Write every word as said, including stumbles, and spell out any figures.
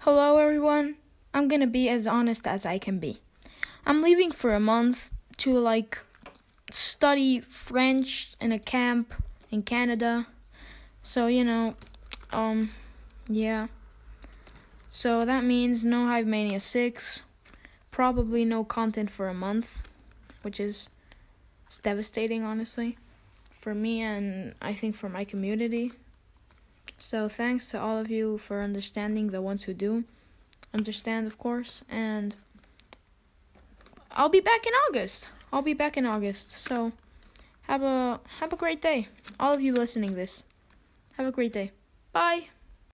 Hello, everyone. I'm gonna be as honest as I can be. I'm leaving for a month to, like, study French in a camp in Canada. So, you know, um, yeah. So that means no Hive Mania six, probably no content for a month, which is it's devastating, honestly, for me and I think for my community. So thanks to all of you for understanding, the ones who do understand, of course, and I'll be back in August. I'll be back in August. So have a have a great day. All of you listening this. Have a great day. Bye.